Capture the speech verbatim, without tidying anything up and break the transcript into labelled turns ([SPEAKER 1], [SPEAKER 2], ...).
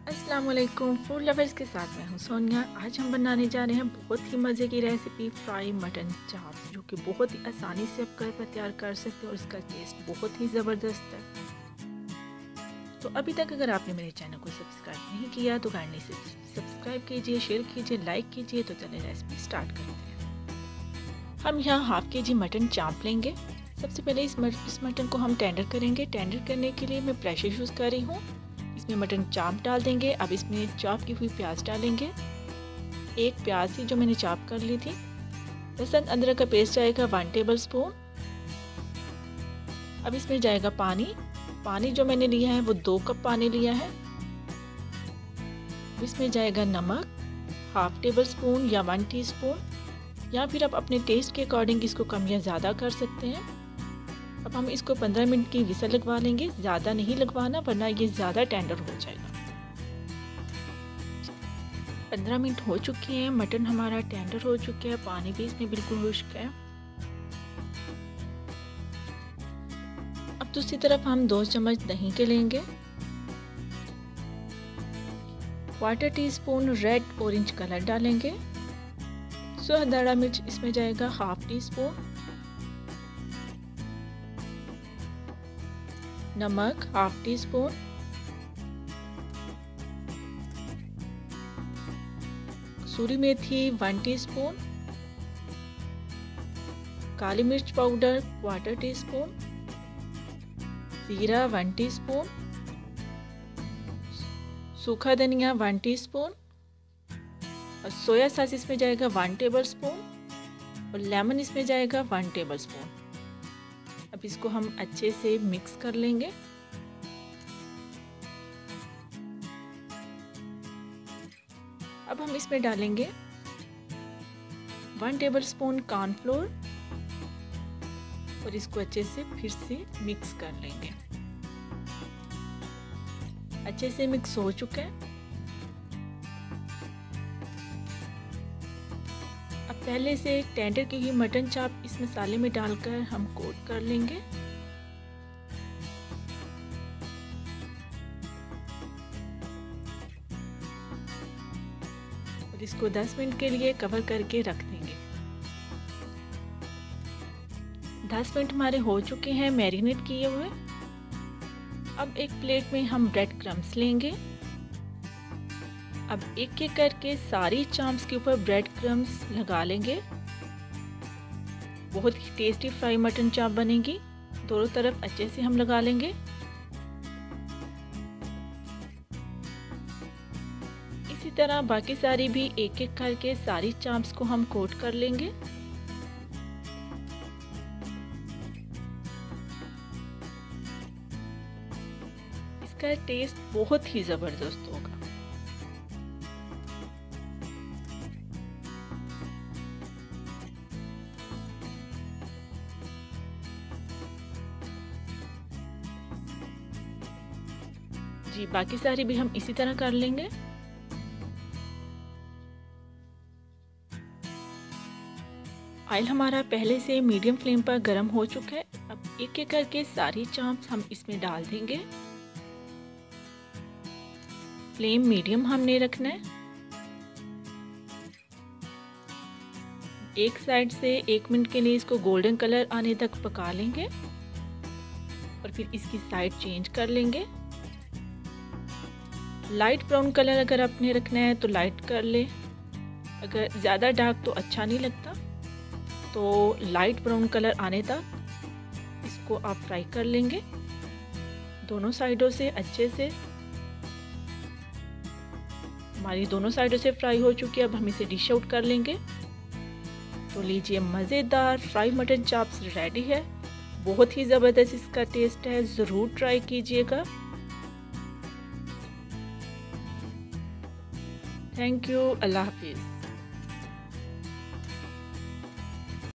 [SPEAKER 1] अस्सलाम वालेकुम food lovers के साथ मैं हूं सोनिया। आज हम बनाने जा रहे हैं बहुत ही मज़े की रेसिपी फ्राई मटन चाप्स, जो कि बहुत ही आसानी से आप घर पर तैयार कर सकते हैं और इसका टेस्ट बहुत ही ज़बरदस्त है। तो अभी तक अगर आपने मेरे चैनल को सब्सक्राइब नहीं किया तो काइंडली से सब्सक्राइब कीजिए, शेयर कीजिए, लाइक कीजिए। तो चलिए रेसिपी स्टार्ट करते हैं। हम यहाँ हाफ के जी मटन चाप लेंगे। सबसे पहले इस, मट, इस मटन को हम टेंडर करेंगे। टेंडर करने के लिए मैं प्रेशर यूज़ कर रही हूँ। इसमें मटन चाप डाल देंगे। अब इसमें चॉप की हुई प्याज डालेंगे। एक प्याज थी जो मैंने चॉप कर ली थी। लहसुन अदरक का पेस्ट जाएगा वन टेबल स्पून। अब इसमें जाएगा पानी। पानी जो मैंने लिया है वो दो कप पानी लिया है। अब इसमें जाएगा नमक हाफ टेबल स्पून या वन टीस्पून, या फिर आप अपने टेस्ट के अकॉर्डिंग इसको कम या ज़्यादा कर सकते हैं। अब हम इसको पंद्रह मिनट की विसल लगवा लेंगे। ज़्यादा नहीं लगवाना वरना ये ज़्यादा टेंडर हो जाएगा। पंद्रह मिनट हो चुके हैं, मटन हमारा टेंडर हो चुका है, पानी भी इसमें बिल्कुल खुश्क है। अब दूसरी तरफ हम दो चम्मच दही के लेंगे। Quarter teaspoon red orange colour डालेंगे। स्वाद दाड़ा मिर्च इसमें जाएगा हाफ टी स्पून। नमक हाफ टी स्पून। कसूरी मेथी वन टीस्पून। काली मिर्च पाउडर क्वार्टर टी स्पून। जीरा वन टीस्पून। सूखा धनिया वन टीस्पून। और सोया सॉस इसमें जाएगा वन टेबल स्पून। और लेमन इसमें जाएगा वन टेबल स्पून। अब इसको हम अच्छे से मिक्स कर लेंगे। अब हम इसमें डालेंगे वन टेबल स्पून कॉर्नफ्लोर और इसको अच्छे से फिर से मिक्स कर लेंगे। अच्छे से मिक्स हो चुका है। अब पहले से टेंडर की हुई मटन चाप इस मसाले में डालकर हम कोट कर लेंगे। और इसको दस मिनट के लिए कवर करके रख देंगे। दस मिनट हमारे हो चुके हैं मैरिनेट किए हुए। अब एक प्लेट में हम ब्रेड क्रम्स लेंगे। अब एक एक करके सारी चाप्स के ऊपर ब्रेड क्रम्स लगा लेंगे। बहुत ही टेस्टी फ्राई मटन चाप बनेगी। दोनों तरफ अच्छे से हम लगा लेंगे। इसी तरह बाकी सारी भी एक एक करके सारी चाप्स को हम कोट कर लेंगे। इसका टेस्ट बहुत ही ज़बरदस्त होगा। जी बाकी सारी भी हम इसी तरह कर लेंगे। ऑयल हमारा पहले से मीडियम फ्लेम पर गर्म हो चुका है। अब एक एक करके सारी चाप्स हम इसमें डाल देंगे। फ्लेम मीडियम हमने रखना है। एक साइड से एक मिनट के लिए इसको गोल्डन कलर आने तक पका लेंगे और फिर इसकी साइड चेंज कर लेंगे। लाइट ब्राउन कलर अगर आपने रखना है तो लाइट कर ले, अगर ज़्यादा डार्क तो अच्छा नहीं लगता। तो लाइट ब्राउन कलर आने तक इसको आप फ्राई कर लेंगे दोनों साइडों से अच्छे से। हमारी दोनों साइडों से फ्राई हो चुकी है। अब हम इसे डिश आउट कर लेंगे। तो लीजिए मज़ेदार फ्राई मटन चाप्स रेडी है। बहुत ही ज़बरदस्त इसका टेस्ट है, ज़रूर ट्राई कीजिएगा। Thank you. अल्लाह